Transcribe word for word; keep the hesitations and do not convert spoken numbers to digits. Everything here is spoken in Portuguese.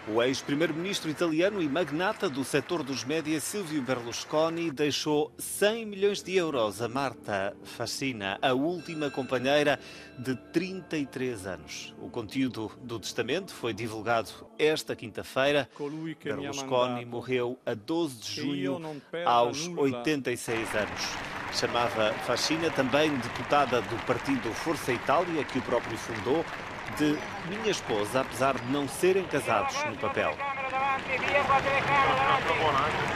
O ex-primeiro-ministro italiano e magnata do setor dos média, Silvio Berlusconi, deixou cem milhões de euros a Marta Fascina, a última companheira de trinta e três anos. O conteúdo do testamento foi divulgado esta quinta-feira. Berlusconi morreu a doze de junho, aos oitenta e seis anos. Chamava Fascina, também deputada do partido Força Itália, que o próprio fundou, de minha esposa, apesar de não serem casados no papel.